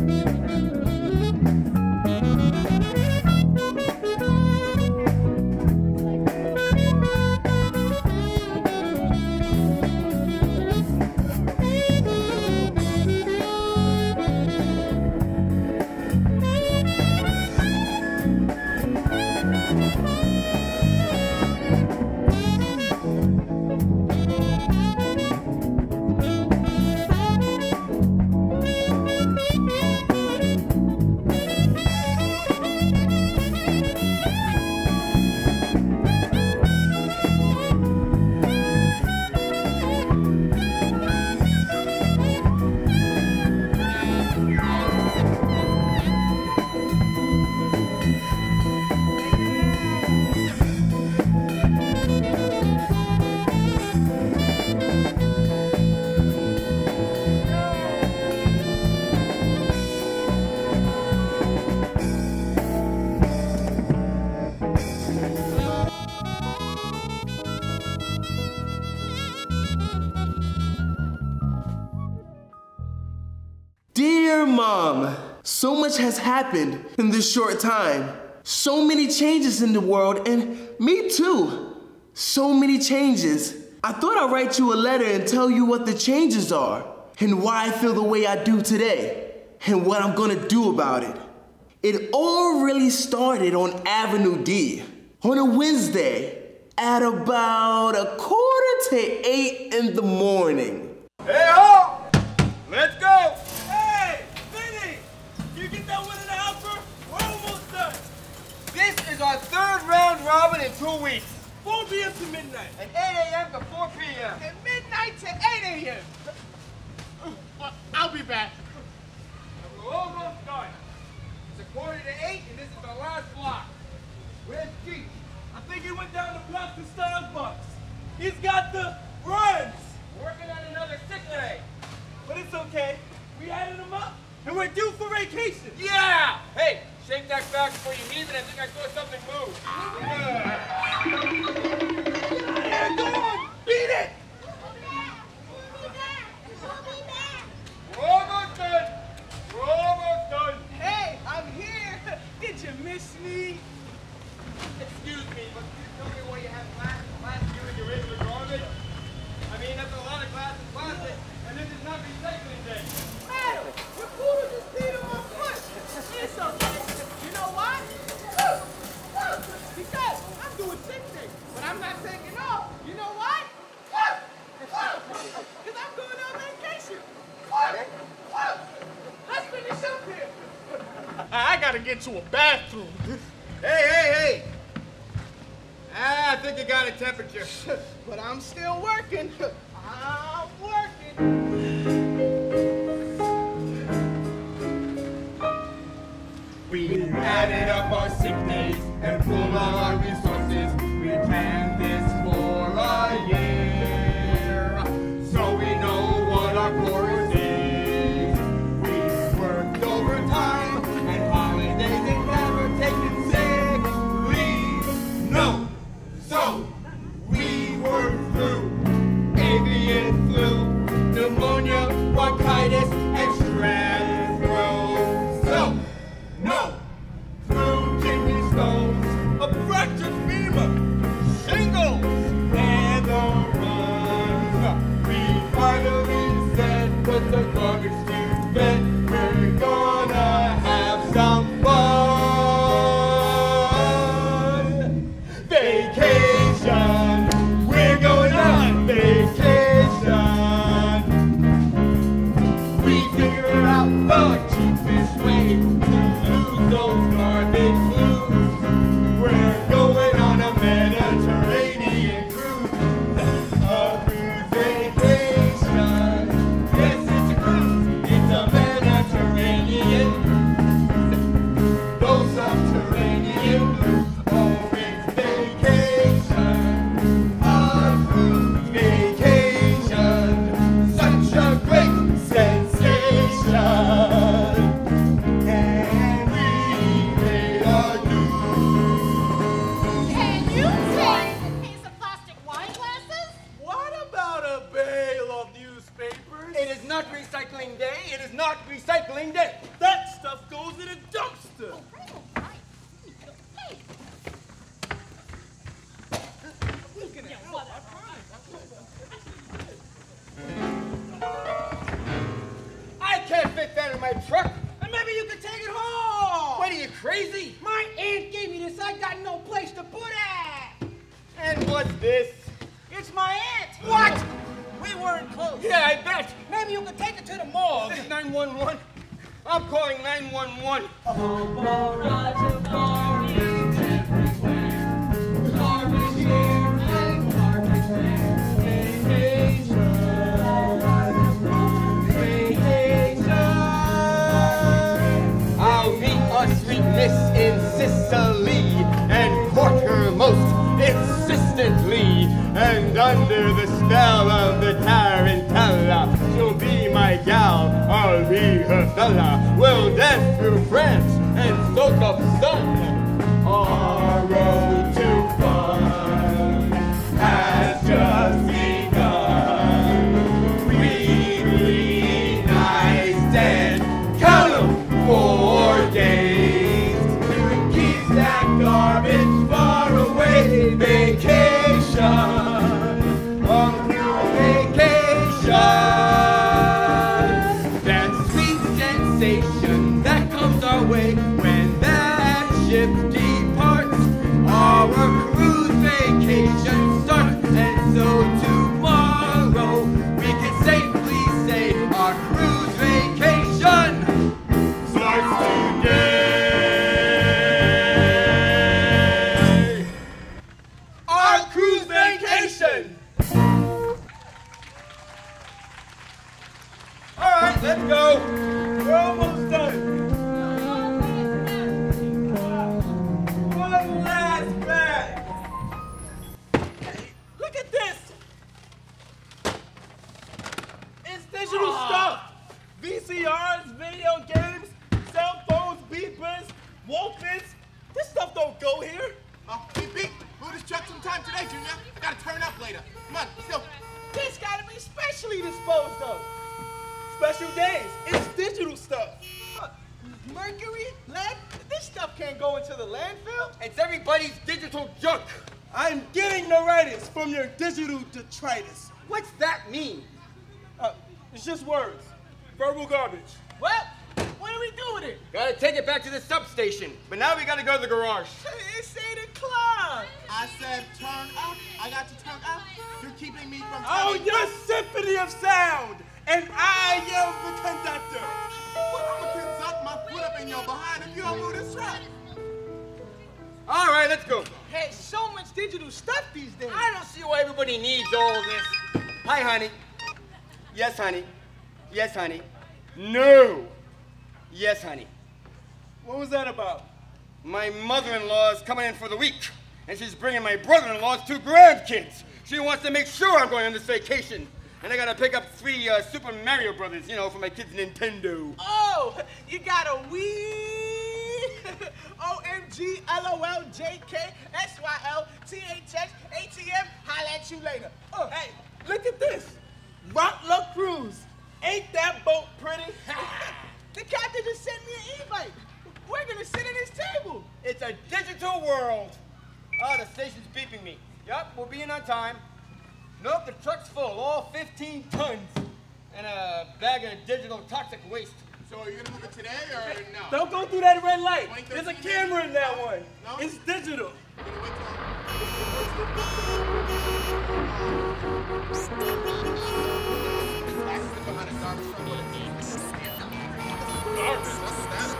Dear Mom, so much has happened in this short time. So many changes in the world, and me too. So many changes. I thought I'd write you a letter and tell you what the changes are, and why I feel the way I do today, and what I'm gonna do about it. It all really started on Avenue D, on a Wednesday, at about 7:45 in the morning. Hey ho! Let's go! Hey, Vinny! You get that one in the helper? We're almost done. This is our third round robin in 2 weeks. 4 p.m. to midnight. And 8 a.m. to 4 p.m. And midnight to 8 a.m. I'll be back. We're almost done. It's 7:45 and this is the last block. Where's Keith? I think he went down the block to Starbucks. He's got the runs. Working on another sick day. But it's okay. We added him up and we're due for vacation. Yeah! Hey, shake that back before you leave it. I think I saw something move. Yeah, go on! Beat it! We're almost done. We're almost done. Hey, I'm here. Did you miss me? Excuse me, but can you tell me what you had last year in your regular garbage? I mean, that's a lot of glass and plastic, and this is not recycling day. Madam, your food is just peed on my foot. It's okay. You know why? Because I'm doing sick things, but I'm not taking off. You know why? Because I'm going on vacation. Let's finish up here. I gotta get to a bathroom. Hey! I think you got a temperature. But I'm still working. I'm working. We added up our sick days and pooled all our resources. We planned this for a year, so we know what our chorus is. We worked overtime and holidays and never taken sick leave. No, so we worked through avian flu, pneumonia, bronchitis, and strep throat. So, no, through kidney stones, a fractured femur, shingles, and the runs. We finally said, put the garbage to bed. We're gonna have some fun. Vacation. We're going on vacation. We figured out the cheapest way to lose those garbage blues. We're going on a Mediterranean cruise. A cruise vacation. Yes, it's a cruise. It's a Mediterranean. Those subterranean blues. Oh, it's vacation. A cruise vacation. Such a great sensation. same day. That stuff goes in a dumpster. Oh, right. Hey. Yeah, whatever. I can't fit that in my truck. And maybe you could take it home. What are you, crazy? My aunt gave me this. I got no place to put it. And what's this? It's my aunt. What? We weren't close. Yeah, I bet. Maybe you could take it to the morgue. This is 911. I'm calling 911. I'll meet a sweet miss in Sicily and court her most insistently. And under the spell of the tarantella, she'll be my gal, I'll be her fella. We'll dance through France and soak up sun. Our road to fun has just begun. Weekly nights and count 'em 4 days. Keep that garbage far away. Vacation. That comes our way when that ship departs. Our cruise vacation starts, and so tomorrow we can safely say our cruise vacation starts today. Our cruise vacation. All right, let's go. We're almost done. One last bag. Look at this. It's digital stuff. VCRs, video games, cell phones, beepers, Walkmans. This stuff don't go here. Beep, beep. Move this truck sometime today, Junior. I gotta turn up later. Come on, let's go. This gotta be specially disposed of. Special days. It's digital stuff. Mercury, lead, this stuff can't go into the landfill. It's everybody's digital junk. I'm getting neuritis from your digital detritus. What's that mean? It's just words. Verbal garbage. Well, what do we do with it? Gotta take it back to the substation. But now we gotta go to the garage. It's 8 o'clock. I said turn up. I got to turn up. You're keeping me from Oh, turning your up. symphony of sound. And I am the conductor. Well, I'm gonna conduct my foot up in your behind if you don't move this truck. All right, let's go. Hey, so much digital stuff these days. I don't see why everybody needs all this. Hi, honey. Yes, honey. Yes, honey. No. Yes, honey. What was that about? My mother-in-law is coming in for the week, and she's bringing my brother-in-law's 2 grandkids. She wants to make sure I'm going on this vacation. And I gotta pick up 3 Super Mario Brothers, you know, for my kids' Nintendo. Oh, you got a Wii? OMG, LOL, JK, SYL, THX, ATM, holla at you later. Hey, look at this. Rock La Cruz. Ain't that boat pretty? The captain just sent me an e-bike. We're gonna sit at his table. It's a digital world. Oh, the station's beeping me. Yup, we'll be in on time. Nope, the truck's full, all 15 tons. And a bag of digital toxic waste. So are you gonna move it today or no? Don't go through that red light. 2013 There's a camera in that one. No? It's digital. You're gonna wait till behind a garbage truck. What is it? Garbage? What's that?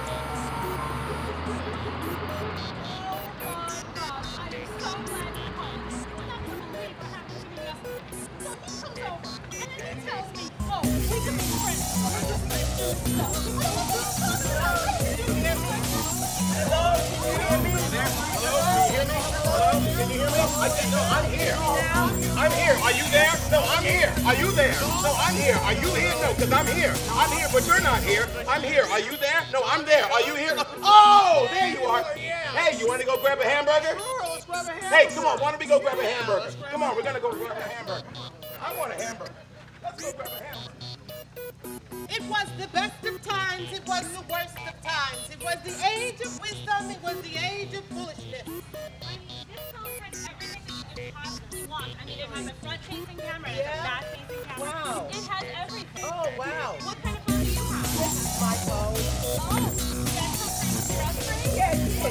I'm here. I'm here. Are you there? No, I'm here. Are you there? No, I'm here. Are you here? No, because I'm here. I'm here, but you're not here. I'm here. Are you there? No, I'm there. Are you here? Oh, there you are. Hey, you want to go grab a hamburger? Let's grab a hamburger. Hey, come on. Why don't we go grab a hamburger? Come on, we're going to go grab a hamburger. I want a hamburger. Let's go grab a hamburger. It was the best of times, it was the worst of times. It was the age of wisdom, it was the age of foolishness. I mean, this phone has everything that you could possibly want. I mean, it has a front-facing camera, it has a back-facing camera. Wow. It has everything. Oh, wow. What kind of phone do you have? This is my phone. Oh, that's something frustrating? Yeah, it is.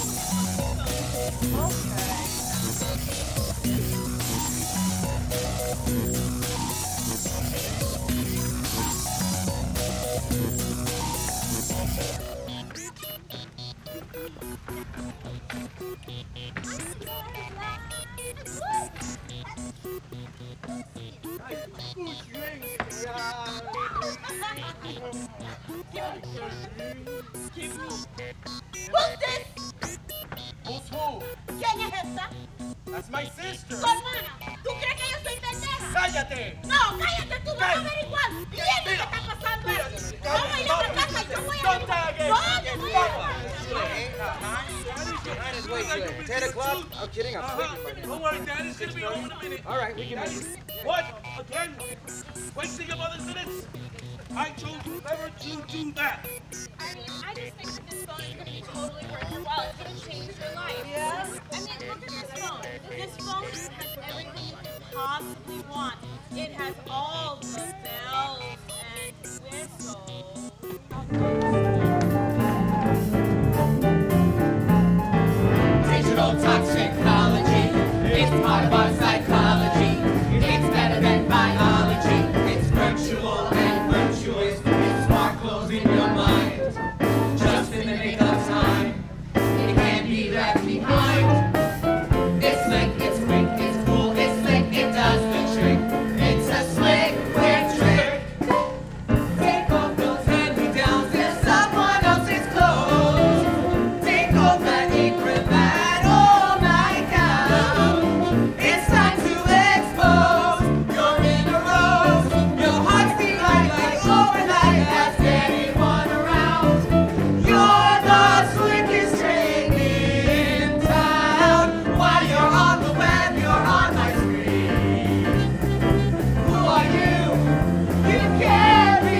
Who's this? Who's who? ¿Quién es esta? That's my sister. Tu hermana. ¿Tú crees que yo soy pendeja? ¡Cállate! No, cállate, tú vas a averiguar bien qué está pasando ahí. Vamos a ir a la casa y yo voy a averiguar. No, yo voy a Wait, 10 o'clock? I'm kidding, I'm sleeping right now. Don't worry, Dad. He's gonna be home in a minute. All right, we can meet. What? Again? Wasting your mother's minutes? I told you never to do that. I mean, I just think that this phone is going to be totally worth your while. It's going to change your life. Yeah? I mean, look at this phone. This phone has everything you could possibly want. It has all the bells and whistles. Digital toxicology, it's part of our psychology. It's better than biology. It's virtual and virtuous. It sparkles in your mind. Just in the nick of time, it can't be left behind. It's slick, it's quick, it's cool, it's slick, it does the trick. It's a slick, quick trick. Take off those hand-me-downs, they're someone else's clothes. Take off that cravat, oh my God. It's time to expose your inner rose. Your heart's behind like overnight as anyone around. You're the slickest trick in town. While you're on the web, you're on my screen. Who are you? You can't be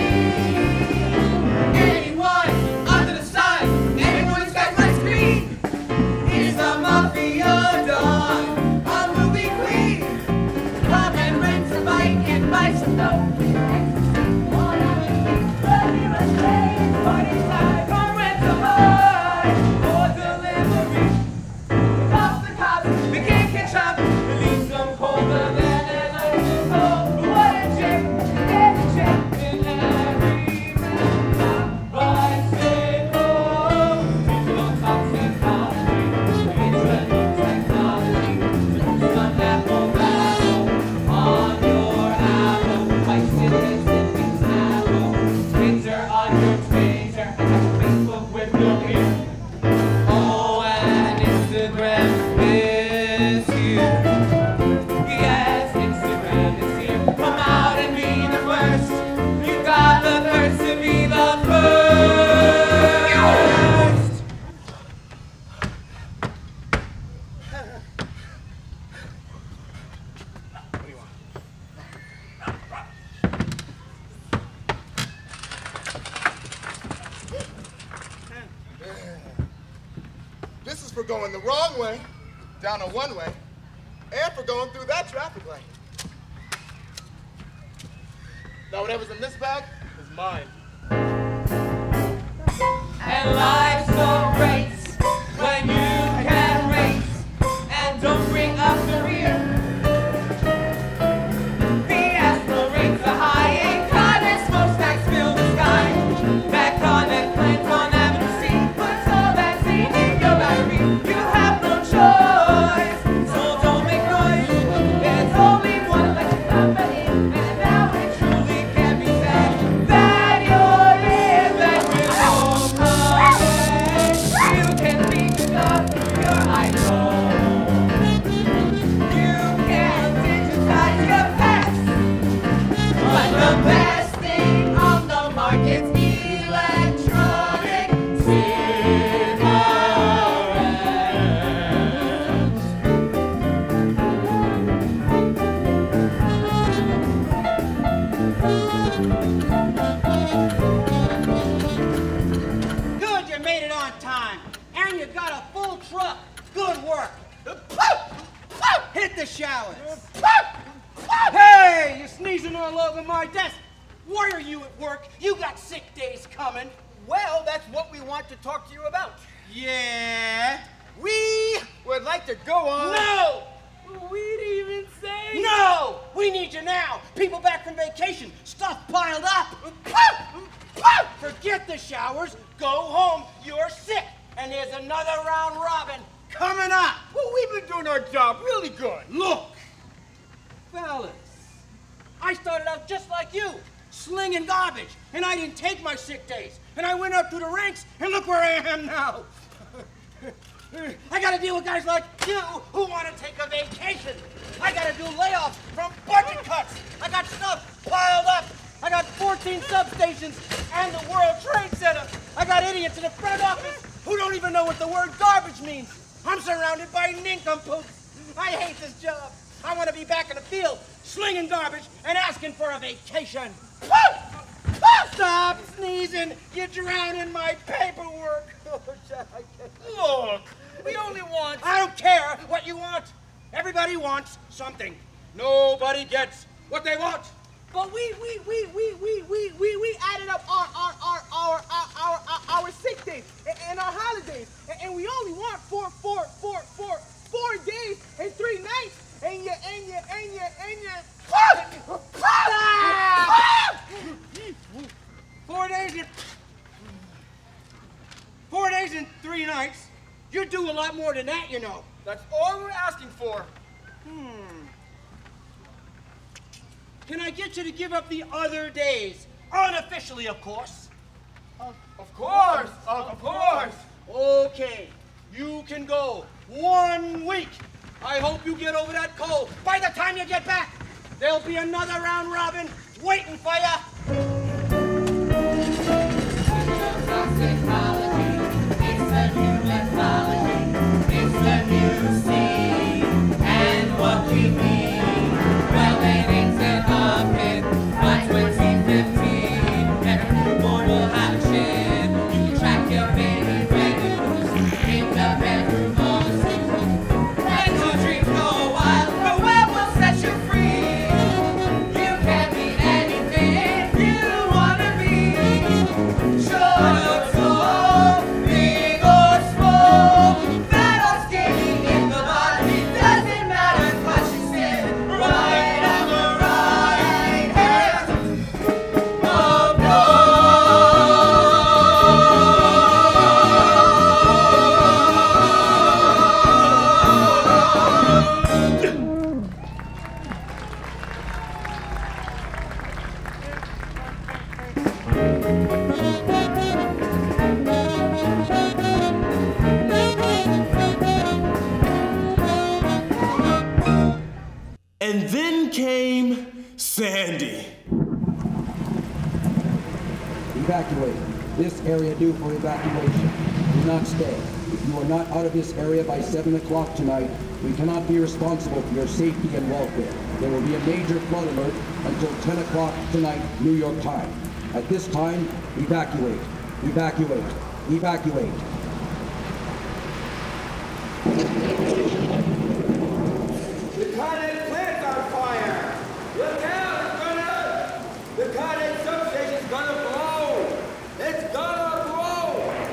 anyone under the sun. Everyone's got my screen. Is a mafia don, a movie queen. Come and rent a bike and buy some dope. Party time, come rent a bike for delivery. Stop the cops, they can't catch up. Release them colder than an ice cold. What a chick, get a chick in every man. Bicycle, digital toxicology. This is for going the wrong way, down a one-way, and for going through that traffic lane. Now whatever's in this bag is mine. And life's a race when you can race and don't bring up the rear. The aspirates are high and cotton smokestacks fill the sky. That connect plants on Avenue C puts all that seed in your battery. You have no choice, so don't make noise. There's only one electric company, and now it truly can be said that you're in that remote place. You can think of your idol. You can digitize your past. But the best thing on the market's electronic cigarettes. time you got a full truck. Good work. Hit the showers. Hey, you're sneezing all over my desk. Why are you at work? You got sick days coming. Well, that's what we want to talk to you about. Yeah. We would like to go on. No! We didn't even say. No! We need you now. People back from vacation. Stuff piled up. Forget the showers. Go home. You're sick. And there's another round robin coming up. Well, we've been doing our job really good. Look, fellas, I started out just like you, slinging garbage, and I didn't take my sick days. And I went up through the ranks, and look where I am now. I gotta deal with guys like you who want to take a vacation. I gotta do layoffs from budget cuts. I got stuff piled up. I got 14 substations and the World Trade Center. I got idiots in the front office who don't even know what the word garbage means. I'm surrounded by nincompoops. I hate this job. I want to be back in the field, slinging garbage and asking for a vacation. Stop sneezing. You drown in my paperwork. Look, we only want... I don't care what you want. Everybody wants something. Nobody gets what they want. But we added up our sick days and our holidays, and we only want 4 days and 3 nights, and you. Stop! 4 days and 3 nights. You do a lot more than that, you know. That's all we're asking for. Can I get you to give up the other days? Unofficially, of course. Of course, of course. Okay, you can go 1 week. I hope you get over that cold. By the time you get back, there'll be another round robin waiting for you. It's the new mythology, it's the new scene, and what we mean. Well, they named it up in by 2015, and a newborn will have a chin. You can track your baby regulars in the bedroom or the school. Let your dreams go wild, the web will set you free. You can be anything you wanna be. Short or tall, big or small, fat or skinny in the body, doesn't matter what you say. Right on the right hand of And then came Sandy. Evacuate. This area due for evacuation. Do not stay. If you are not out of this area by 7 o'clock tonight, we cannot be responsible for your safety and welfare. There will be a major flood alert until 10 o'clock tonight, New York time. At this time, evacuate. Evacuate. Evacuate. The Carnet plant's on fire! Look out, it's gonna... The Carnet substation's gonna blow! It's gonna blow!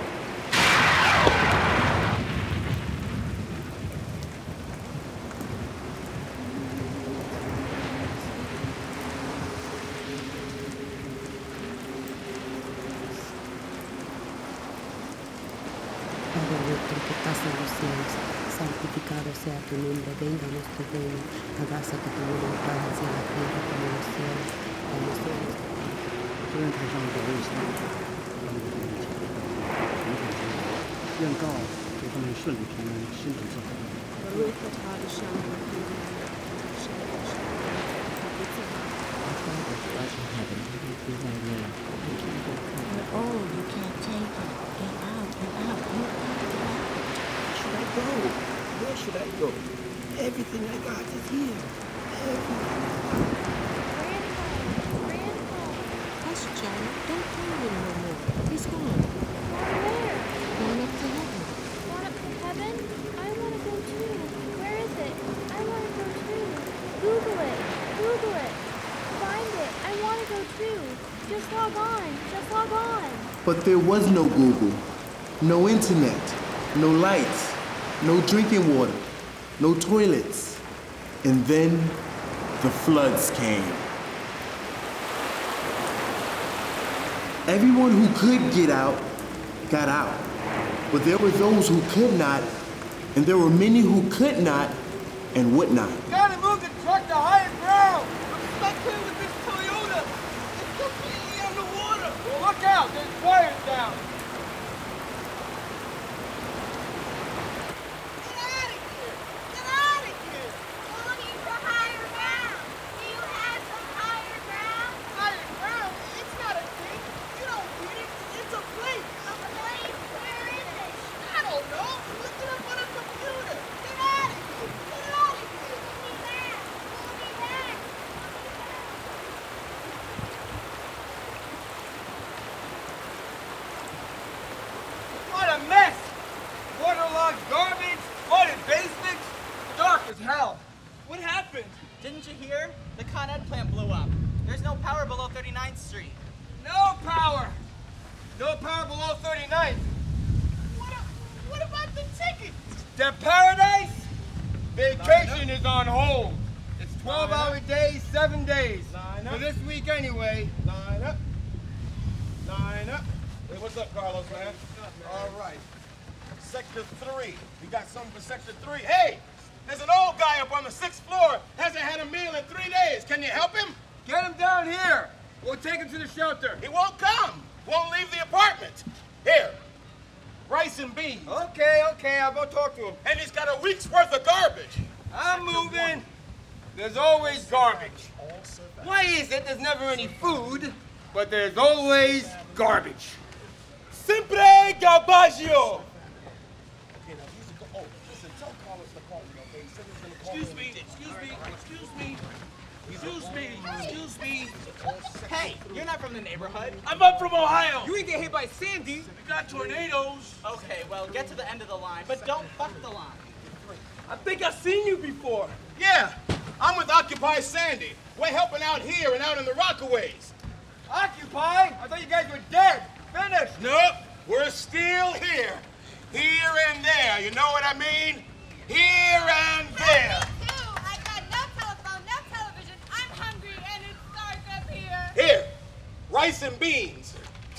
Padre nuestro que estás en los cielos, santificado sea tu nombre, venga a nuestro reino, hágase que tu voluntad sea en la tierra como en los cielos. Danos hoy nuestro pan. 虽然台上的人生，让我们一起愿告给他们顺利平安，身体健康。 Baruch atah Hashem Eloheinu, Hashem Hashem, Our Father who art in heaven, hallowed be thy name. Thy kingdom come. Oh, you can't take it. Get out, get out. You Should I go? Where should I go? Everything I got is here. Everything. Hush, child, don't tell him no more. He's gone. Where? Gone up to heaven. Why? Just log on. Just log on. But there was no Google, no internet, no lights, no drinking water, no toilets. And then the floods came. Everyone who could get out, got out. But there were those who could not, and there were many who could not and would not. Gotta move the truck to higher ground. I'm stuck here with this Toyota. It's completely underwater. Well, look out, there's wires down. Get out of here. Get out of here. Looking for higher ground. Do you have some higher ground? Higher ground? It's not a thing. You don't get it. It's a place. A place? Where is it? I don't know. Look it up on a computer. Get out of here. Get out of here. We'll be back. We'll be back. What a mess! Waterlogged garbage, flooded basements, dark as hell. What happened? Didn't you hear? The Con Ed plant blew up. There's no power below 39th Street. No power! No power below 39th. What about the tickets? The paradise? Vacation is on hold. It's 12-hour days, 7 days. For this week anyway. Line up. Line up. Hey, what's up, Carlos, man? All right. Sector 3. We got something for Sector 3. Hey, there's an old guy up on the 6th floor. Hasn't had a meal in 3 days. Can you help him? Get him down here. We'll take him to the shelter. He won't come. Won't leave the apartment. Here. Rice and beans. Okay, I'll go talk to him. And he's got a week's worth of garbage. I'm moving. There's always garbage. Why is it there's never any food, but there's always garbage? Sempre garbaggio. Excuse me. Hey, you're not from the neighborhood. I'm up from Ohio. You ain't get hit by Sandy. We got tornadoes. Okay, well, get to the end of the line, but don't fuck the line. I think I've seen you before. Yeah, I'm with Occupy Sandy. We're helping out here and out in the Rockaways. Occupy? I thought you guys were dead. Finished. Nope, we're still here. Here and there, you know what I mean? Here and there. Me too. I got no telephone, no television. I'm hungry and it's dark up here. Here, rice and beans.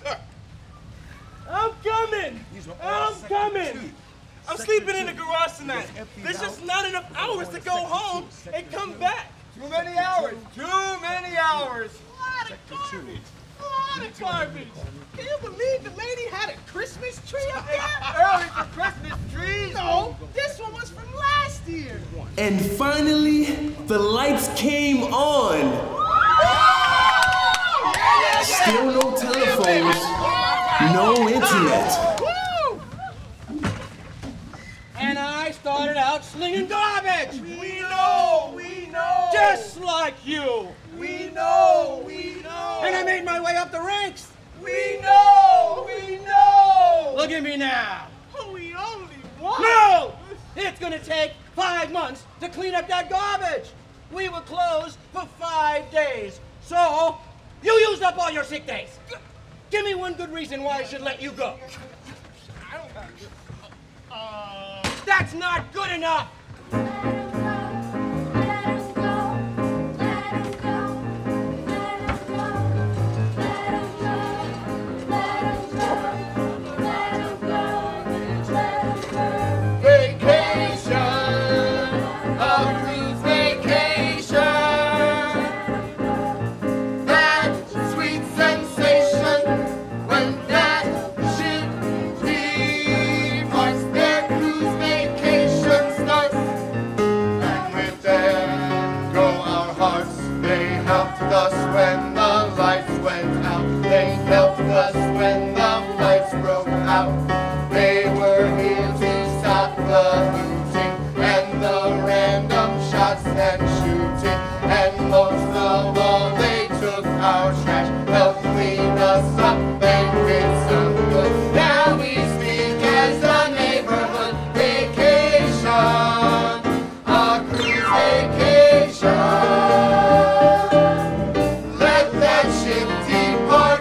I'm coming. I'm coming. I'm sleeping in the garage tonight. There's just not enough hours to go home and come back. Too many hours. Too many hours. A lot of garbage. A lot of garbage. Can you believe the lady had a Christmas tree up there? Early for Christmas trees. No, this one was from last year. And finally, the lights came on. Still no telephones, no internet. And I started out slinging garbage. We know. Just like you. We know. And I made my way up the ranks. We know. Look at me now. We only want. No! It's gonna take 5 months to clean up that garbage. We were closed for 5 days. So, you used up all your sick days. Give me one good reason why I should let you go. That's not good enough. When the lights went out, they helped us when the lights broke out. They were here to stop the looting and the random shots and shooting. And most of all, they took our trash, helped clean us up, and did some good. Now we speak as a neighborhood vacation, a cruise vacation. Let that ship depart.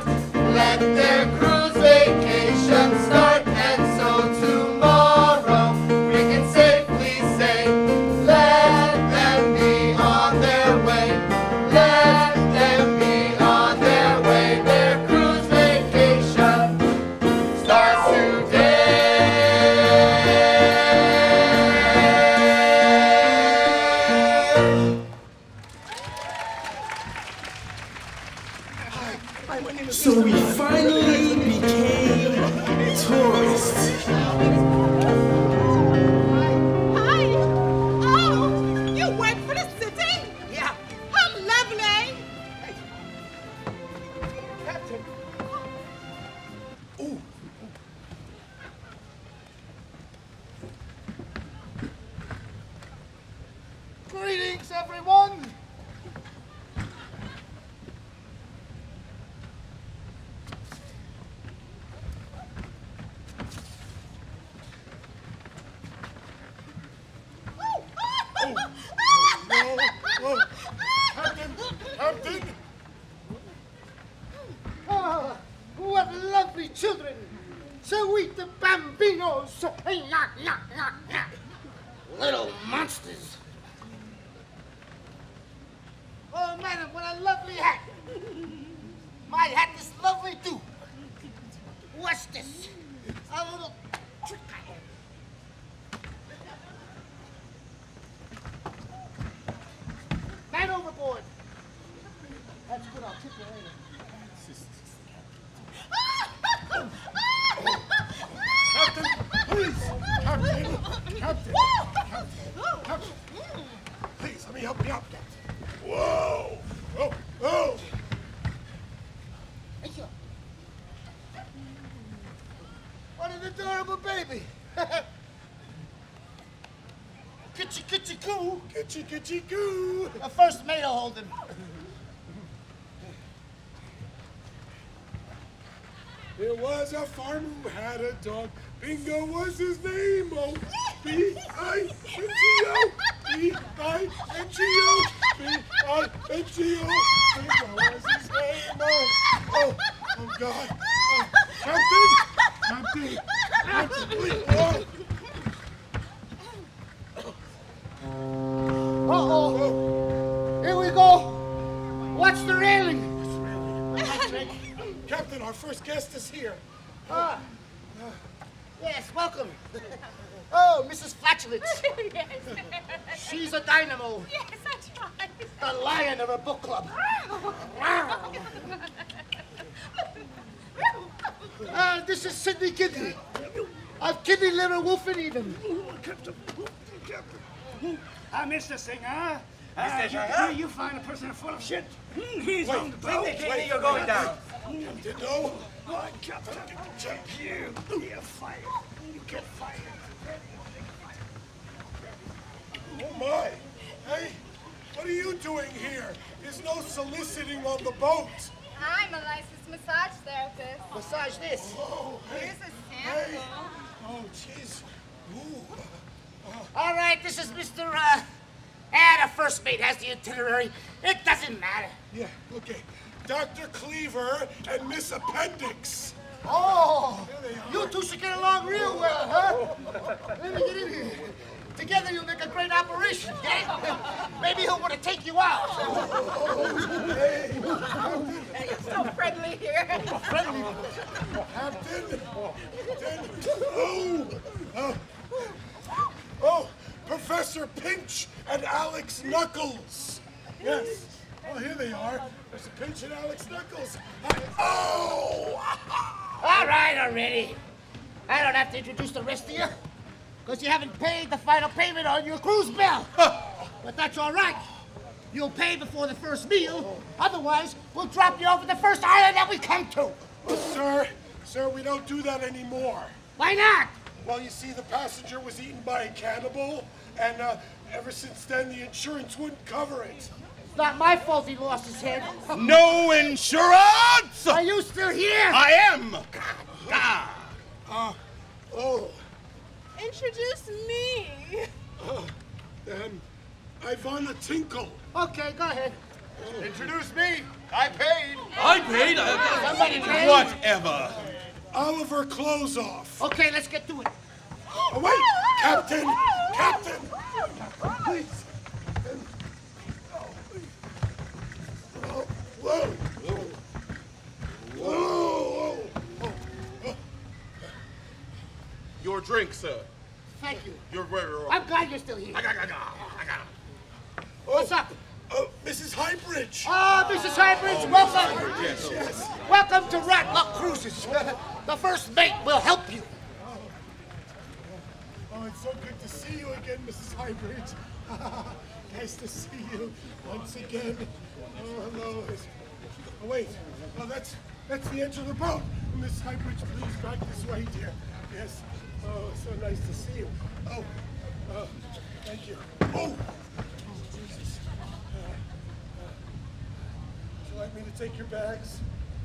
Seguite bambinos. Little monsters. Oh, madam, what a lovely hat. My hat is lovely, too. What's this? A little trick I have. Man overboard. That's good, I'll tip you later. Captain, please! Captain! Captain! Captain! Please, let me help you out, Captain. Whoa! Oh! Oh! What an adorable baby! Kitchy, kitchy, coo! Kitchy, kitchy, coo! A first mate will hold him. There was a farmer who had a dog. Bingo was his name. Oh, B-I-N-G-O. B-I-N-G-O. B-I-N-G-O. Bingo was his name. Oh, God. Captain! Captain! Captain, please. Uh-oh. Here we go. Watch the railing. Captain, our first guest is here. Yes, welcome. Oh, Mrs. Flatulence. Yes. She's a dynamo. Yes, that's right. The lion of a book club. This is Sidney Kidney. Of Kidney, Liver, Wolf, and Eden. Captain. Mr. Singer. Mr. Singer? You find a person full of shit. He's on the boat. Wait, you're going down. Captain, no. What, Captain? You're fired. You get fired. Oh, my. Hey, what are you doing here? There's no soliciting on the boat. I'm a licensed massage therapist. Massage this. Oh, hey. Here's a sample. Oh, jeez. All right, this is Mr. The first mate has the itinerary. It doesn't matter. Yeah, okay. Dr. Cleaver and Miss Appendix. Oh, you two should get along real well, huh? Let me get in here. Together you'll make a great operation, okay? Maybe he'll want to take you out. Hey, You're so friendly here. Friendly. Captain. Oh, Professor Pinch and Alex Knuckles. Yes. Oh, here they are. There's a Pinch and Alex Knuckles. Oh! All right, already. I don't have to introduce the rest of you, because you haven't paid the final payment on your cruise bill. But that's all right. You'll pay before the first meal. Otherwise, we'll drop you off at the first island that we come to. Well, sir, we don't do that anymore. Why not? Well, you see, the passenger was eaten by a cannibal, and ever since then, the insurance wouldn't cover it. It's not my fault he lost his head. No insurance! Are you still here? I am! Introduce me. Ivana Tinkle. Okay, go ahead. Introduce me. I paid. I paid? Somebody paid? Whatever. Oliver Closeoff. Okay, let's get to it. Oh, wait! Captain! Captain! Please! Whoa! Your drink, sir. Thank you. You're very welcome. I'm glad you're still here. I got him. What's up? Mrs. Highbridge. Oh, Mrs. Highbridge, welcome. Yes. Welcome to Rat Luck Cruises. The first mate will help you. Oh, it's so good to see you again, Mrs. Highbridge. Nice to see you once again. Oh, hello. Oh, wait. Oh, that's the edge of the boat. Miss Highbridge, please back this way, dear. Yes. Oh, so nice to see you. Oh, thank you. Oh, Jesus. Would you like me to take your bags?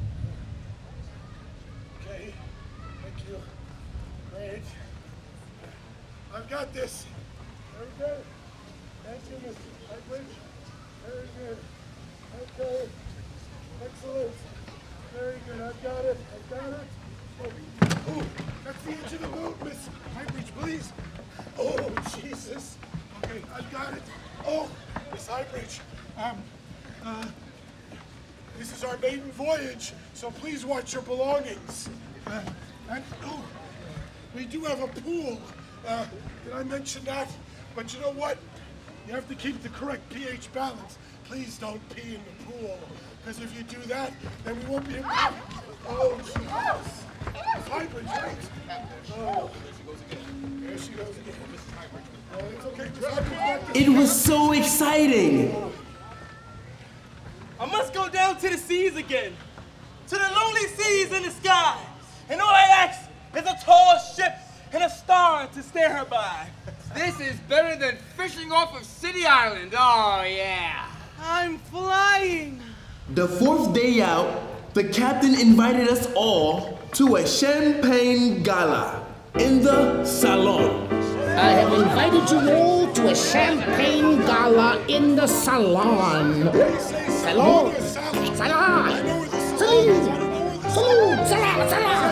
Okay. Thank you. Great. I've got this. Very good. Thank you, Mr. Highbridge. Very good. Okay. Excellent. Very good. I've got it. Oh. Ooh. the edge of the boat, Miss Highbridge, please. Oh, Jesus. Okay, I've got it. Oh, Miss Highbridge, this is our maiden voyage, so please watch your belongings. We do have a pool. Did I mention that? But you know what? You have to keep the correct pH balance. Please don't pee in the pool, because if you do that, then we won't be able to... Oh, Jesus. Miss Highbridge, right? Oh, there she goes again. It's okay, Miss Highbridge. It was so exciting. I must go down to the seas again, to the lonely seas in the sky. And all I ask is a tall ship and a star to steer her by. This is better than fishing off of City Island. Oh, yeah. I'm flying. The fourth day out, the captain invited us all to a champagne gala in the salon. I have invited you all to a champagne gala in the salon. Salon. Salon. Salon. Salon. Salon. Salon.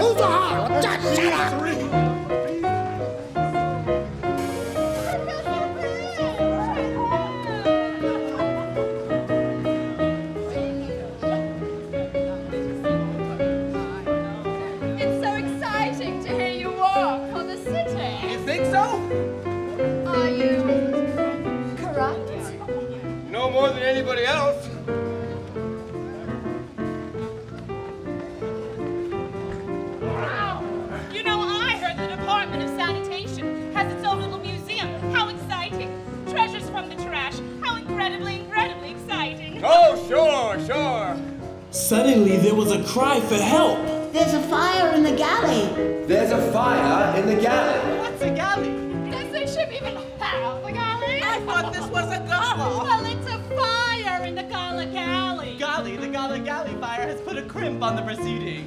It's so exciting to hear you walk on the city. You think so? Are you corrupt? No more than anybody else. You know, I heard the Department of Sanitation has its own little museum. How exciting. Treasures from the trash. How incredibly, incredibly exciting. Oh, sure, sure. Suddenly, there was a cry for help. There's a fire in the galley. There's a fire in the galley. What's a galley? Does this ship even have a galley? I thought this was a gala. Well, it's a fire in the Gala Galley. Golly, the Gala Galley fire has put a crimp on the proceedings.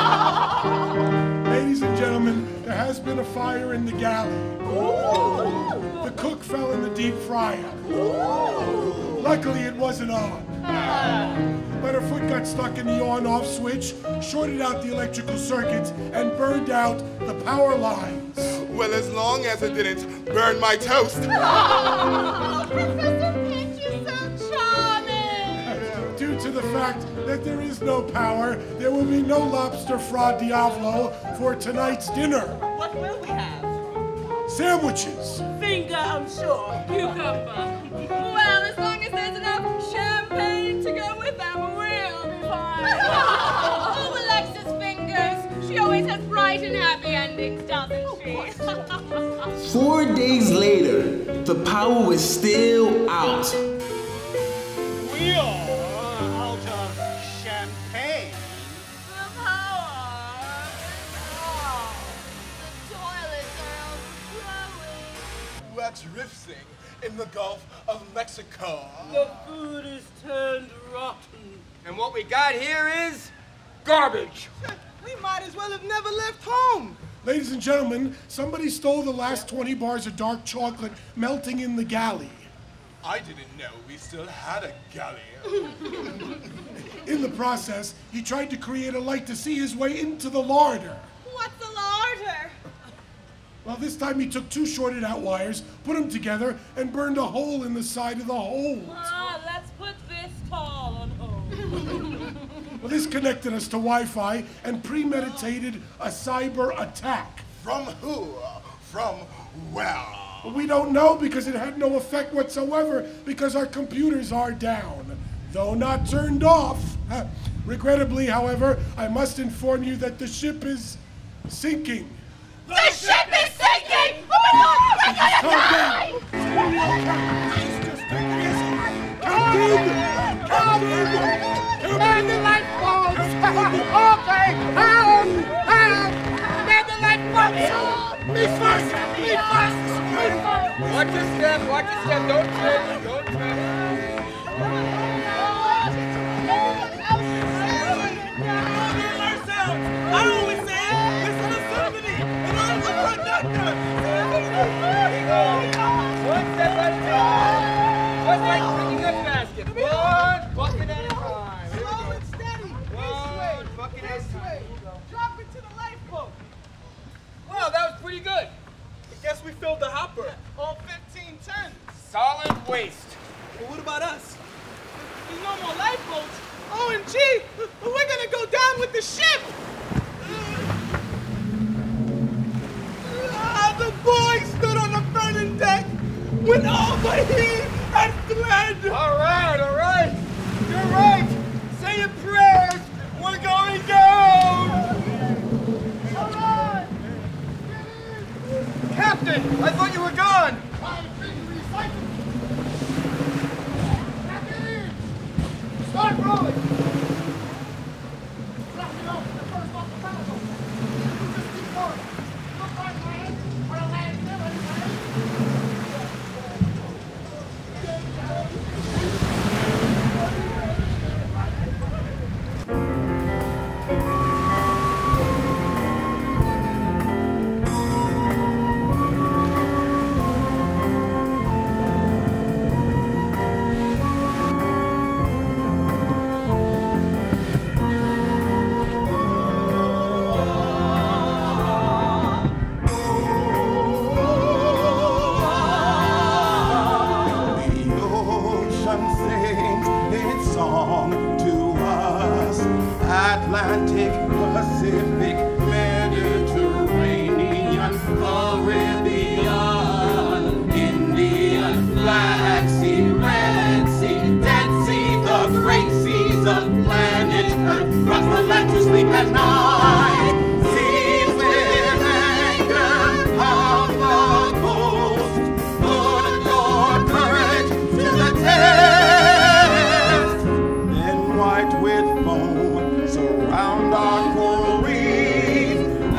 Ladies and gentlemen, there has been a fire in the galley. Ooh. The cook fell in the deep fryer. Ooh. Luckily, it wasn't on. But her foot got stuck in the on-off switch, shorted out the electrical circuits, and burned out the power lines. Well, as long as it didn't burn my toast. Oh, Professor Pinch, you're so charming. Due to the fact that there is no power, there will be no lobster fra diavolo for tonight's dinner. What will we have? Sandwiches. Finger, I'm sure. Cucumber. Well, as long as there's enough champagne to go with them, we'll be fine. Oh, Alexis Fingers. She always has bright and happy endings, doesn't she? 4 days later, the power was still out. We are out of champagne. The power is off. The toilets are overflowing. Let's riffing in the Gulf of Mexico. The food is turned rotten. And what we got here is garbage. We might as well have never left home. Ladies and gentlemen, somebody stole the last 20 bars of dark chocolate melting in the galley. I didn't know we still had a galley. In the process, he tried to create a light to see his way into the larder. What's a larder? Well, this time he took 2 shorted out wires, put them together, and burned a hole in the side of the hold. Let's put this tall on hold. Well, this connected us to Wi-Fi and premeditated a cyber attack. From who? From where? Well, we don't know because it had no effect whatsoever because our computers are down, though not turned off. Regrettably, however, I must inform you that the ship is sinking. The ship is sinking! Oh my God, we're gonna die! Man the lifeboats! Okay, help! Help! Man the lifeboats! Me first! Me first! Me first! Watch your step, don't trip, don't trip. I always say it, listen to symphony, and I'm the conductor. One step at a time. Just like picking up basket. One bucket at a time. Slow and steady. One bucket at a time. Drop it to the lifeboat. Whoa, filled the hopper. All 15 tons. Solid waste. Well, what about us? There's no more lifeboats. OMG, we're gonna go down with the ship. The boys stood on the burning deck when all but he had fled. All right. You're right. Say your prayers. We're going down. Come on. Captain, I thought you were gone. Start rolling! Atlantic, Pacific, Mediterranean, Caribbean, Indian, Black Sea, Red Sea, Dead Sea, the great seas of planet Earth, cross the land to sleep at night. Seas with anger of the coast, put your courage to the test. Then white with foam surround our coral reef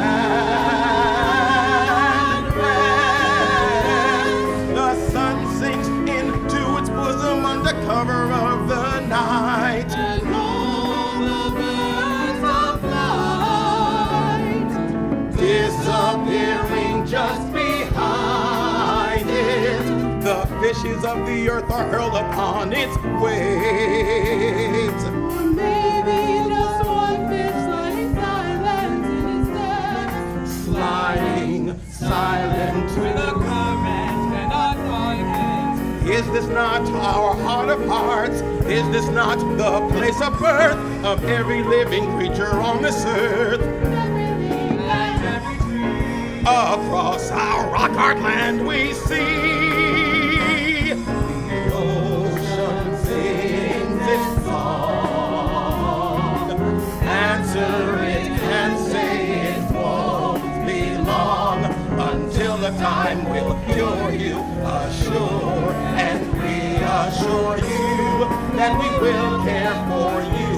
and rest. The sun sinks into its bosom under cover of the night, and all the birds of flight disappearing just behind it. The fishes of the earth are hurled upon its waves. Maybe just one fish sliding silent in its depths. Sliding silent with a current and a content. Is this not our heart of hearts? Is this not the place of birth of every living creature on this earth? Across our rock-hard land we see the ocean sings its song. Answer it and say it won't be long until the time will cure you, assure and reassure you that we will care for you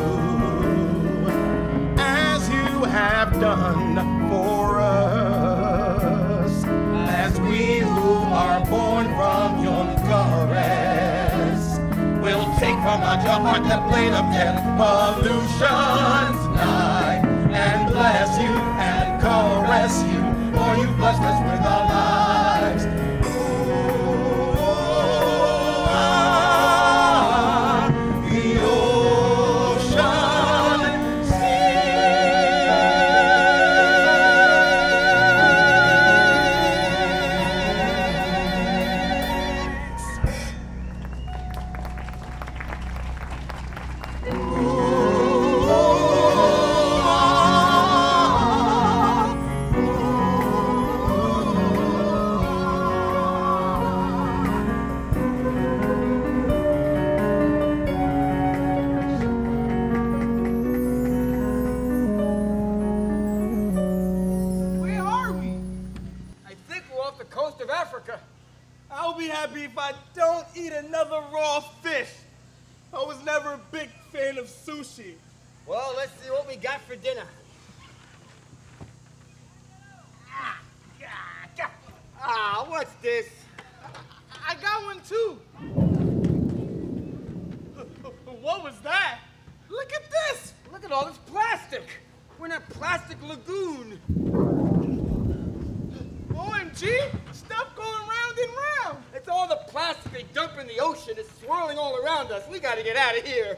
as you have done for us, as we who are born from your caress will take from out your heart the blade of death, pollution's night, and bless you and caress you, for you blessed us with our lives. I'll be happy if I don't eat another raw fish. I was never a big fan of sushi. Well, let's see what we got for dinner. What's this? I got one too. What was that? Look at this. Look at all this plastic. We're in a plastic lagoon. OMG, stuff going round and round. It's all the plastic they dump in the ocean. It's swirling all around us. We gotta get out of here.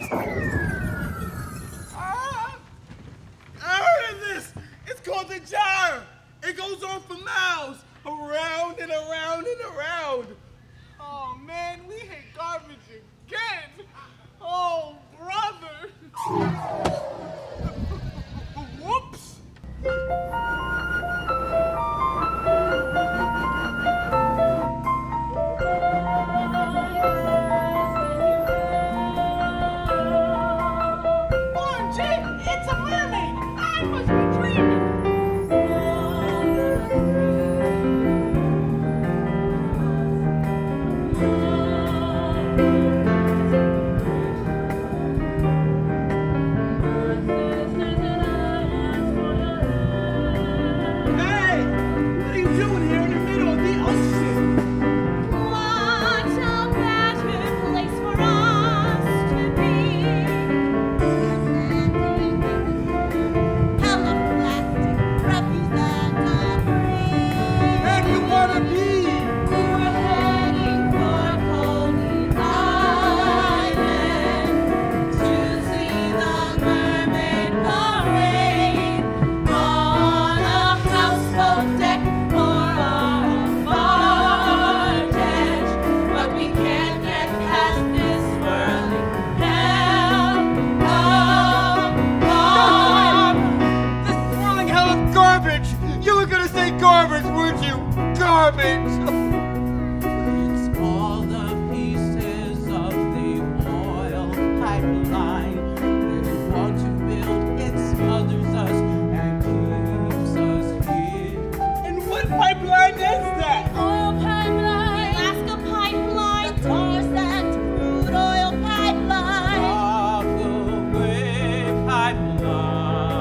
I heard of this. It's called the gyre. It goes on for miles. around and around and around. Oh man, we hate garbage again. Oh, brother. Whoops. OMG, it's a mermaid. I must be dreaming. Garbage, weren't you? Garbage! It's all the pieces of the oil pipeline that we want to build. It smothers us and keeps us here. And what pipeline is that? Oil pipeline, Alaska pipeline, tar sands, crude oil pipeline, Rockaway pipeline.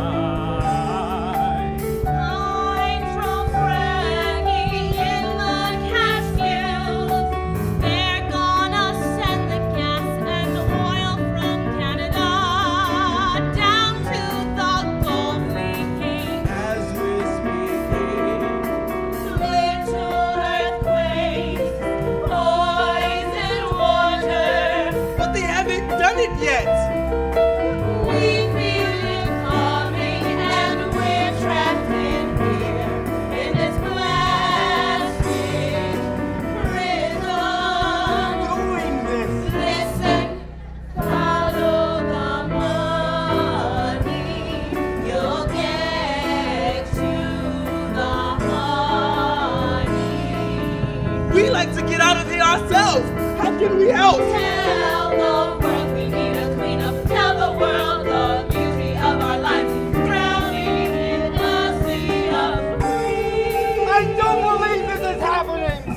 Ourselves. How can we help? Tell the world we need a cleanup. Tell the world the beauty of our lives is drowning in a sea of green. I don't believe this is happening!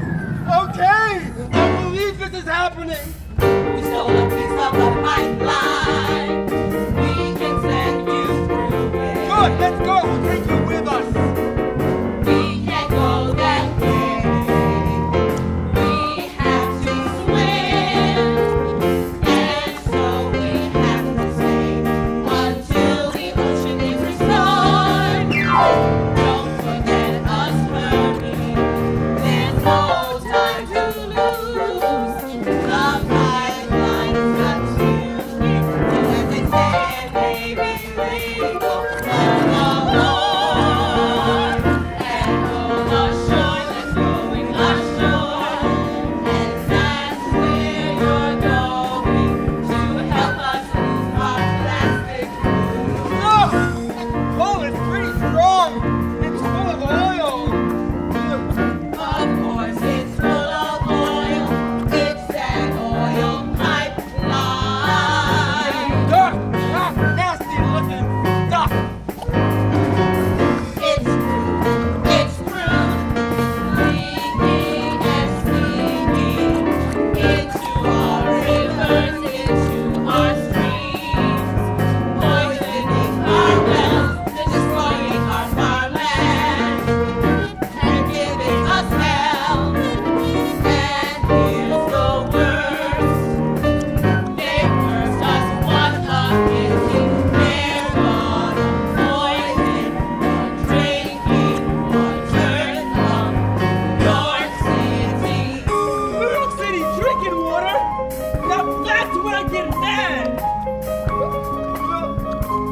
Okay, I believe this is happening! We stole a piece of the pipeline. We can send you through it. Good, let's go, we'll take you with us. We can't go that way.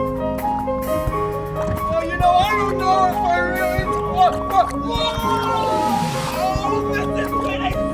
Whoa!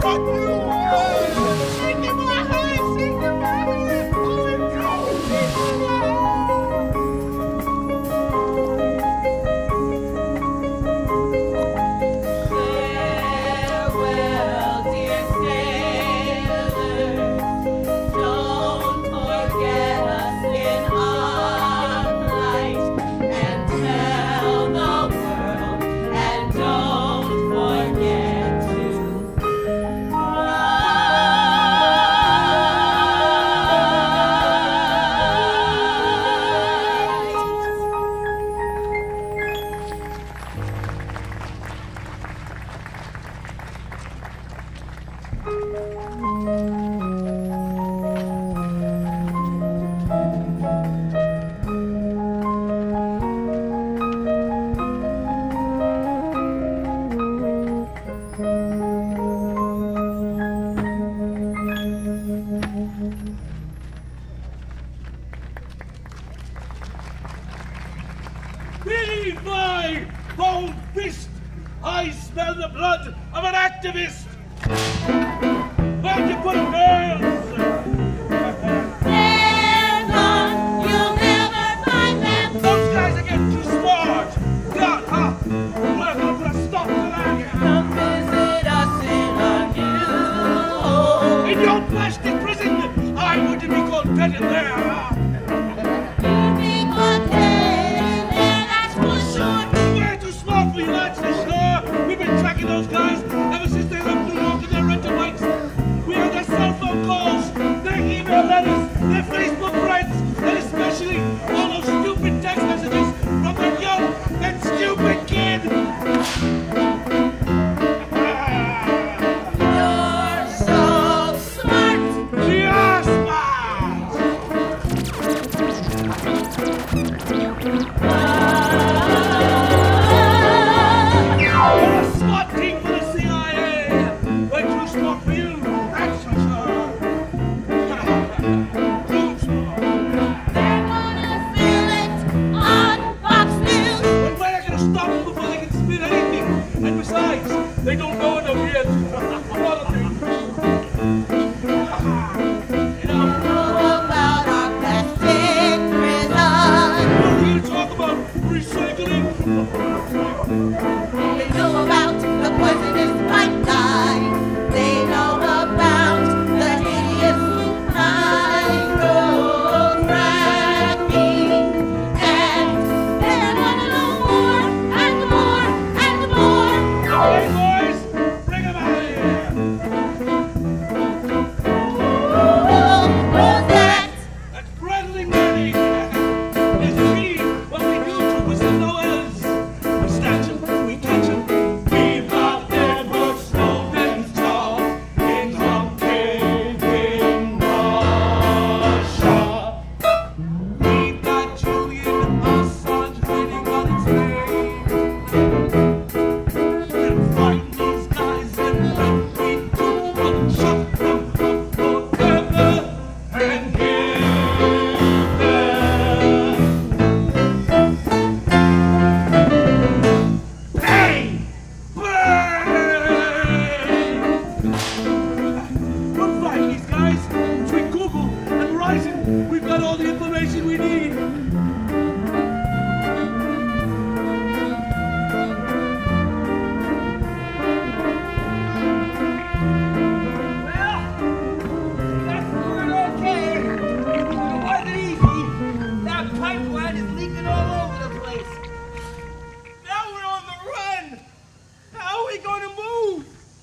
Beneath my bone fist, I smell the blood of an activist. Where'd you put him, girls? They're gone. You'll never find them. Those guys are getting too smart. God, huh? We're going to put a stop to that. Come visit us in a new home. In your plastic prison, I wouldn't be called dead in there. For you lads, sir. We've been tracking those guys ever since they left New York in their rental bikes. We have their cell phone calls, their email letters, their Facebook friends, and especially all those stupid text messages from that young and stupid kid. You're so smart. You're SWAT team for the CIA! Way too smart for you! Action, sir! Too smart! They're gonna feel it on Fox News! But when are they gonna stop them before they can spit anything? And besides, they don't know enough yet. They don't know about our plastic prison! What are you talking about? Recycling? They know about the poisonous pipeline. They know about the hideous fracking. And they're gonna know more and more and more. Hey, boys! Bring them out of here! Who's that? That's Bradley Manning! It's me! What we do to whistleblowers! We snatch them, we catch them. We've got Edward Snowden's job in some cave in Russia. We've got Julian Assange waiting on his name. We'll find these guys and let me do but shut them up forever and kill them. Bang! Bang! We'll find these guys. Between Google and Verizon, we've got all the information we need. That's going okay. It wasn't easy. That pipeline is leaking all over the place. Now we're on the run. How are we going to move?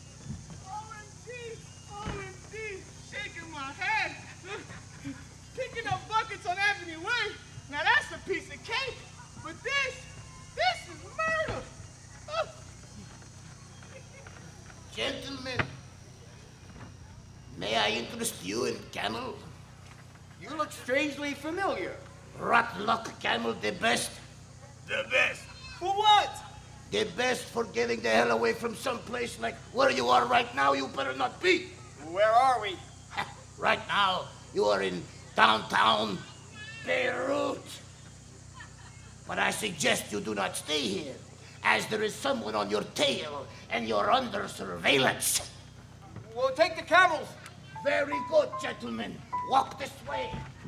OMG, shaking my head. Picking up buckets on Avenue Way. Now that's a piece of cake. But this is murder. Oh. Gentlemen, may I interest you in camel? You look strangely familiar. Rot luck camel the best. The best. For what? The best for getting the hell away from some place like where you are right now you better not be. Where are we? Right now you are in downtown Beirut. But I suggest you do not stay here, as there is someone on your tail and you're under surveillance. We'll take the camels. Very good, gentlemen. Walk this way.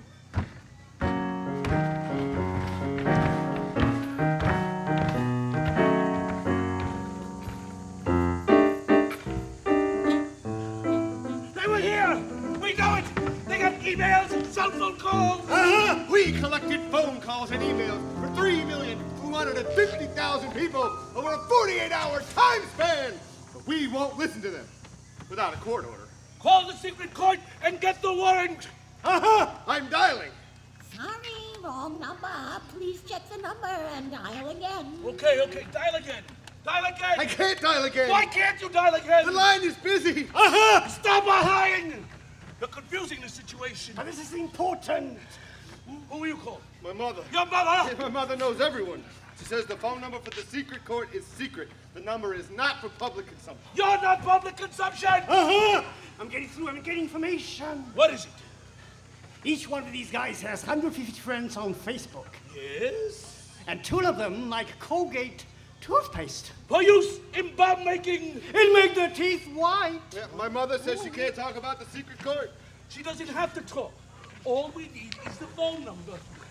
They were here. We know it. They got emails and cell phone calls. We collected phone calls and emails for 3,250,000 people over a 48-hour time span. But we won't listen to them without a court order. Call the secret court and get the warrant. I'm dialing. Sorry, wrong number. Please check the number and dial again. Okay, dial again. Dial again. I can't dial again. Why can't you dial again? The line is busy. Stop lying. You're confusing the situation. But this is important. Who are you calling? My mother. Your mother? My mother knows everyone. She says the phone number for the secret court is secret. The number is not for public consumption. You're not public consumption. I'm getting through. I'm getting information. What is it? Each one of these guys has 150 friends on Facebook. Yes? And 2 of them like Colgate toothpaste. For use in bomb making. It'll make their teeth white. Yeah, my mother says she can't talk about the secret court. She doesn't have to talk. All we need is the phone number.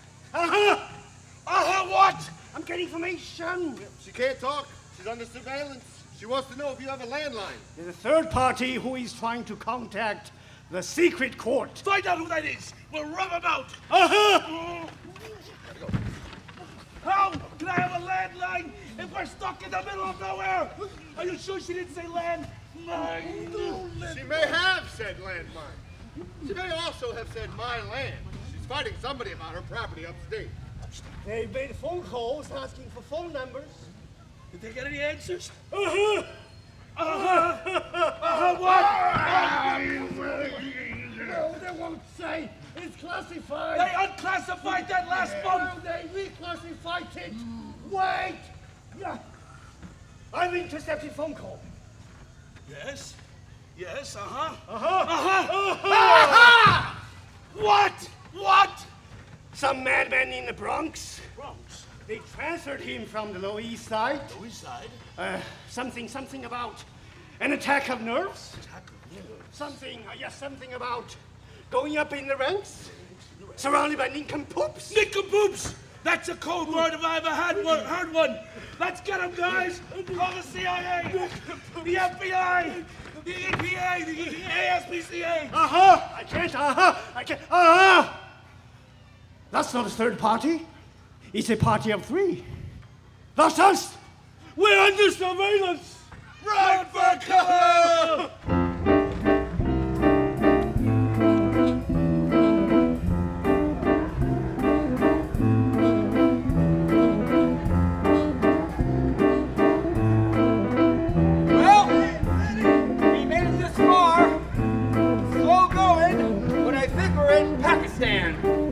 What? I'm getting information. She can't talk. She's under surveillance. She wants to know if you have a landline. There's a third party who is trying to contact the secret court. Find out who that is. We'll rub him out. How can I have a landline if we're stuck in the middle of nowhere? Are you sure she didn't say landmine? She may have said landmine. She may also have said my land. She's fighting somebody about her property upstate. They made phone calls asking for phone numbers. Did they get any answers? What? No, they won't say. It's classified. They unclassified that last one. They reclassified it. Wait. Yeah. I've intercepted phone call. Yes. Yes. What? Some madman in the Bronx. Bronx. They transferred him from the Lower East Side. Lower East Side? Something about an attack of nerves. Attack of nerves? Something about going up in the ranks. Surrounded by nincompoops. Nincompoops! That's a code word if I ever heard one. Let's get them, guys. Call the CIA, the FBI, the EPA, the ASPCA. I can't. That's not a third party. It's a party of 3. That's us. We're under surveillance. Run for cover! Well, we made it this far. Slow going, but I think we're in Pakistan.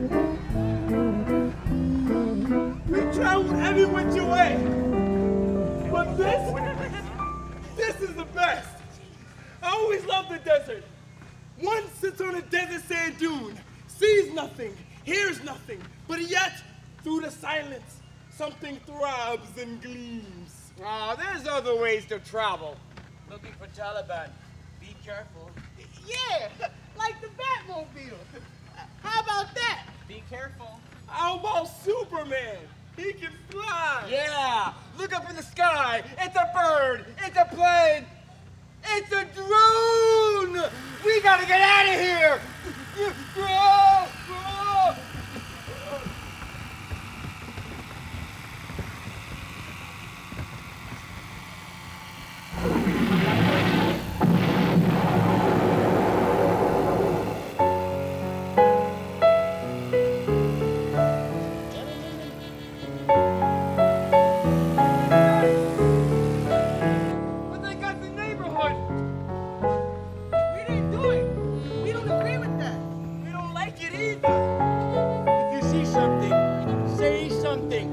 We traveled every which way. But this is the best. I always loved the desert. One sits on a desert sand dune, sees nothing, hears nothing, but yet, through the silence, something throbs and gleams. There's other ways to travel. Looking for Taliban. Be careful. Yeah, like the Batmobile. How about that? Be careful. How about Superman? He can fly. Yeah, look up in the sky. It's a bird. It's a plane. It's a drone. We gotta get out of here. But they got the neighborhood. We didn't do it. We don't agree with that. We don't like it either. If you see something, say something.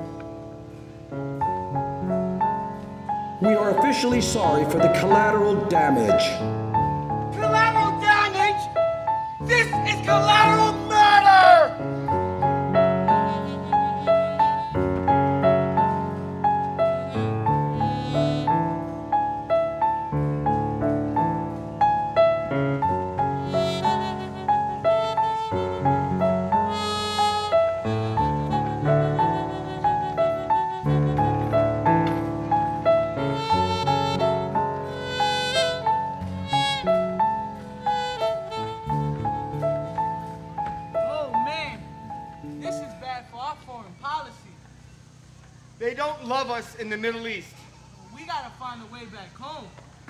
We are officially sorry for the collateral damage. Collateral damage? This is collateral murder! don't love us in the Middle East. We gotta find a way back home.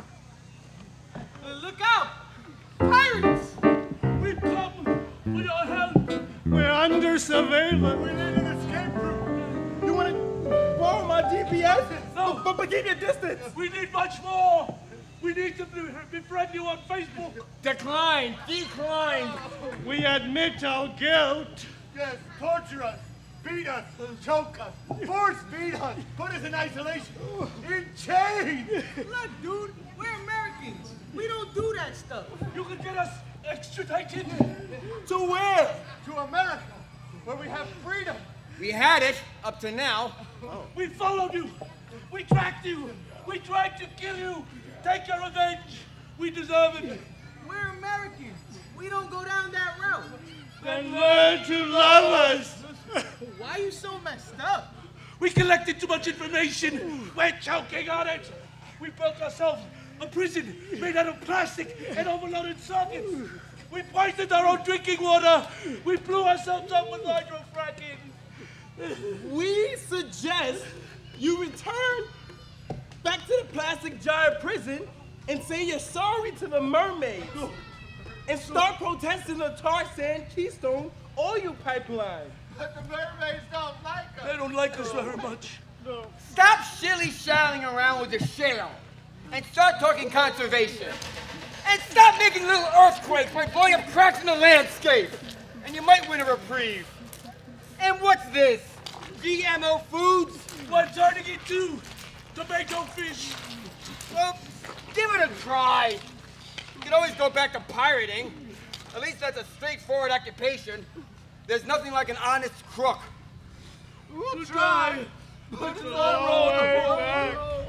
Look out! Pirates! We come with your help. We're under surveillance. We need an escape route. You want to borrow my GPS? No. But keep your distance. We need much more. We need to befriend you on Facebook. Decline. We admit our guilt. Yes, torture us, beat us, choke us, force feed us, put us in isolation, in chains. Look, dude, we're Americans. We don't do that stuff. You can get us extradited. To where? To America, where we have freedom. We had it up to now. We followed you. We tracked you. We tried to kill you. Take your revenge. We deserve it. We're Americans. We don't go down that route. Then learn to love us. Why are you so messed up? We collected too much information. We're choking on it. We built ourselves a prison made out of plastic and overloaded sockets. We poisoned our own drinking water. We blew ourselves up with hydrofracking. We suggest you return back to the plastic gyre prison and say you're sorry to the mermaids. And start protesting the tar sand keystone oil pipeline. But the mermaids don't like us. They don't like us very much. No. Stop shilly-shallying around with the shale and start talking conservation. And stop making little earthquakes by blowing up cracks in the landscape. And you might win a reprieve. And what's this? GMO foods? We're turning into tomato fish. Well, give it a try. You can always go back to pirating. At least that's a straightforward occupation. There's nothing like an honest crook. We'll try. But it's not wrong.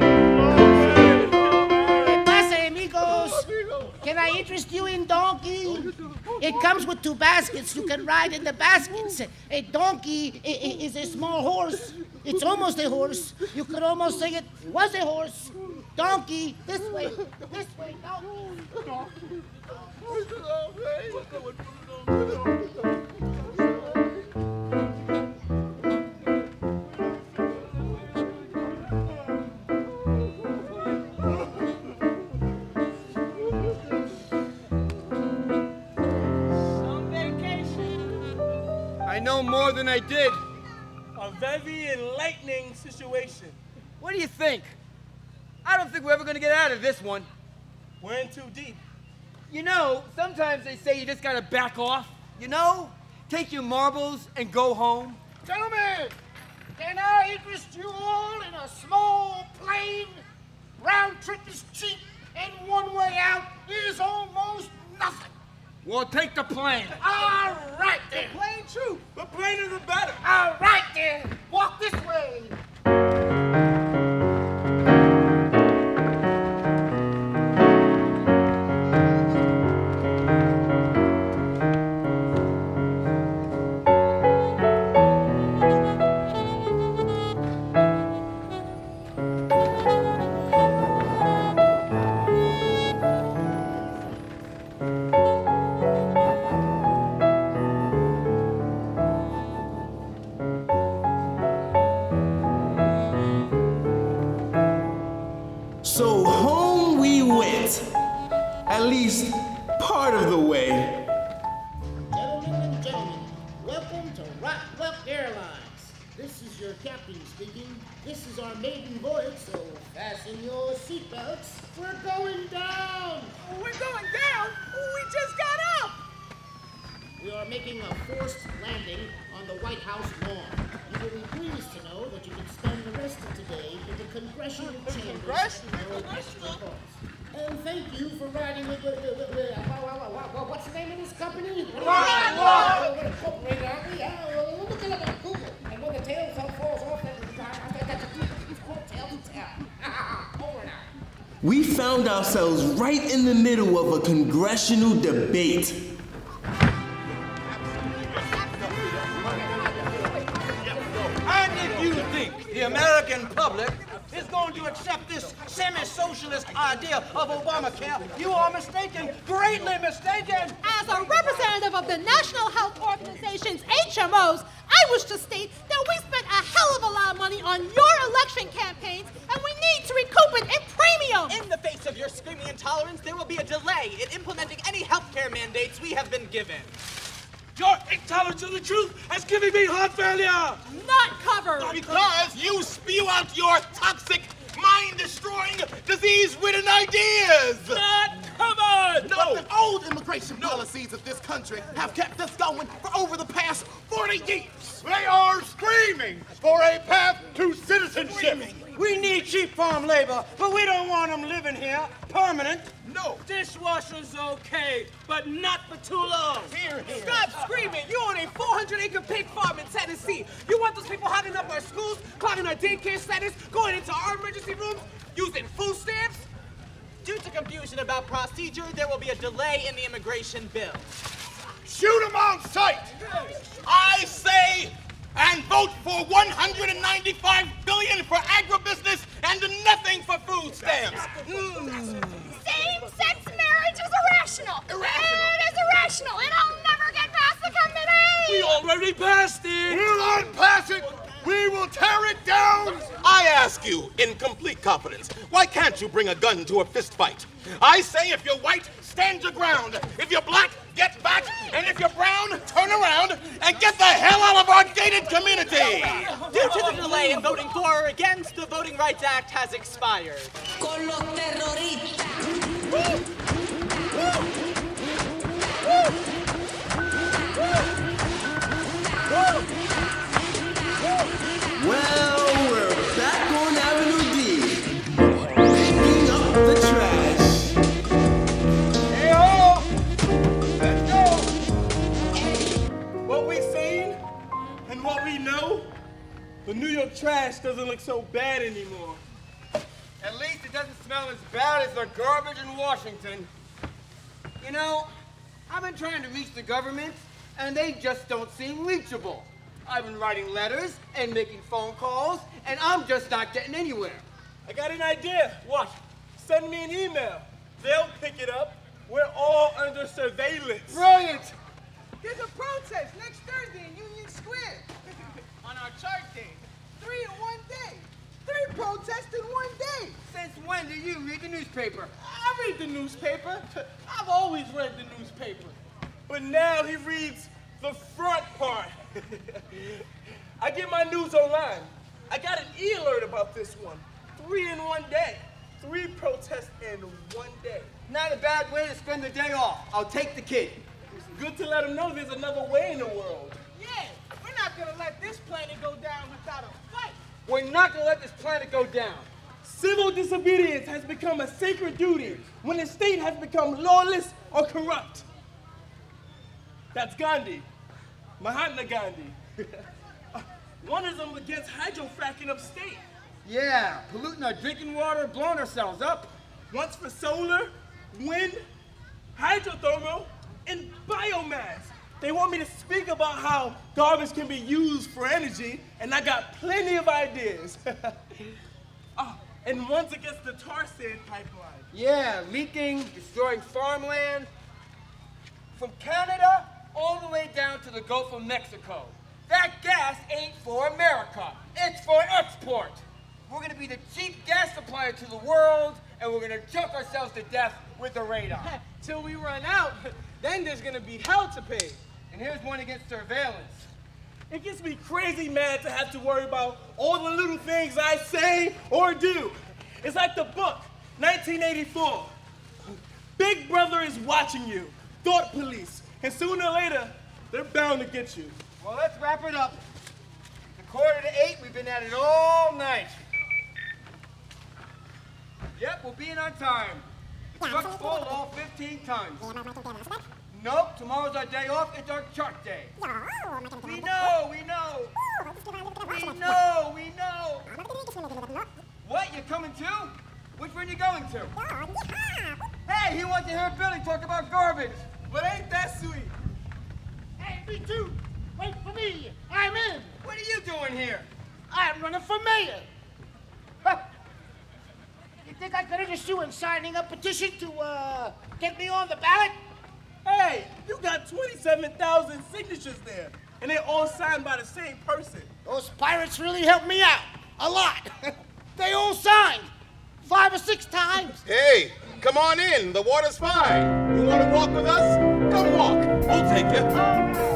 ¿Qué pasa, amigos? Can I interest you in donkey? It comes with 2 baskets. You can ride in the baskets. A donkey is a small horse. It's almost a horse. You could almost say it was a horse. Donkey, this way, no. Some vacation. I know more than I did. A very enlightening situation. What do you think? I don't think we're ever going to get out of this one. We're in too deep. You know, sometimes they say you just got to back off. You know? Take your marbles and go home. Gentlemen, can I interest you all in a small plane? Round trip is cheap, and one way out is almost nothing. Well, take the plane. All right then. Plane true. The plane is better. All right then. Walk this way. So home we went, at least part of the way. Gentlemen and gentlemen, welcome to Rockwell Airlines. This is your captain speaking. This is our maiden voyage, so fasten your seatbelts. We're going down. We're going down? We just got up. We are making a forced landing on the White House lawn. You will be pleased to know that you can spend the rest of today in the congressional chambers. And thank you for riding with what's the name of this company? We're incorporated, aren't we? Look it up on Google. And when the tail falls off, it's called tail to tail. Over and out. We found ourselves right in the middle of a congressional debate. And if you think the American public is going to accept this semi-socialist idea of Obamacare, you are mistaken, greatly mistaken. As a representative of the National Health Organization's HMOs, I wish to state that we spent a hell of a lot of money on your election campaigns, and we need to recoup it in premium. In the face of your screaming intolerance, there will be a delay in implementing any healthcare mandates we have been given. Your intolerance of the truth has given me heart failure. Not covered. Because you spew out your toxic, mind-destroying, disease-ridden ideas. Not covered. No. But the old immigration policies of this country have kept us going for over the past 40 years. They are screaming for a path to citizenship. We need cheap farm labor, but we don't want them living here permanent. No. Dishwasher's okay, but not for too long. Here. Stop screaming! You own a 400-acre pig farm in Tennessee. You want those people hogging up our schools, clogging our daycare centers, going into our emergency rooms, using food stamps? Due to confusion about procedure, there will be a delay in the immigration bill. Shoot them on sight! I say and vote for $195 billion for agribusiness and nothing for food stamps. Same-sex marriage is irrational. It is irrational, and I'll never get past the committee. We already passed it. We'll unpass it. We will tear it down. I ask you, in complete confidence, why can't you bring a gun to a fist fight? I say if you're white, stand your ground. If you're black, get back. And if you're brown, turn around and get the hell out of our gated community. Due to the delay in voting for or against, the Voting Rights Act has expired. Con los terroristas. Well, we're back on Avenue D, picking up the trash. Hey-ho! Let's go! What we seen and what we know, the New York trash doesn't look so bad anymore. At least it doesn't smell as bad as the garbage in Washington. You know, I've been trying to reach the government, and they just don't seem reachable. I've been writing letters and making phone calls, and I'm just not getting anywhere. I got an idea. What? Send me an email. They'll pick it up. We're all under surveillance. Brilliant! There's a protest next Thursday in Union Square. On our chart day. 3 in one day. 3 protests in one day. Since when do you read the newspaper? I read the newspaper. I've always read the newspaper. But now he reads the front part. I get my news online. I got an e-alert about this one. 3 in one day. 3 protests in one day. Not a bad way to spend the day off. I'll take the kid. It's good to let them know there's another way in the world. Yeah, we're not gonna let this planet go down without a fight. We're not gonna let this planet go down. Civil disobedience has become a sacred duty when the state has become lawless or corrupt. That's Gandhi, Mahatma Gandhi. One of them against hydrofracking upstate. Yeah, polluting our drinking water, blowing ourselves up. Once for solar, wind, hydrothermal, and biomass. They want me to speak about how garbage can be used for energy, and I got plenty of ideas. And one's against the tar sand pipeline. Yeah, leaking, destroying farmland. From Canada all the way down to the Gulf of Mexico. That gas ain't for America, it's for export. We're gonna be the cheap gas supplier to the world, and we're gonna choke ourselves to death with the radar. Till we run out, then there's gonna be hell to pay. And here's one against surveillance. It gets me crazy mad to have to worry about all the little things I say or do. It's like the book, 1984. Big Brother is watching you, thought police, and sooner or later, they're bound to get you. Well, let's wrap it up. It's 7:45, we've been at it all night. Yep, we'll be in on time. The truck's full all 15 tons. Nope, tomorrow's our day off, it's our chart day. We know. What, you coming too? Which one you going to? Hey, he wants to hear Billy talk about garbage. But ain't that sweet? Hey, me too. Wait for me. I'm in. What are you doing here? I'm running for mayor. You think I could interest you in signing a petition to get me on the ballot? Hey, you got 27,000 signatures there, and they're all signed by the same person. Those pirates really helped me out. A lot. They all signed 5 or 6 times. Hey, come on in. The water's fine. You want to walk with us? Come walk. We'll take you.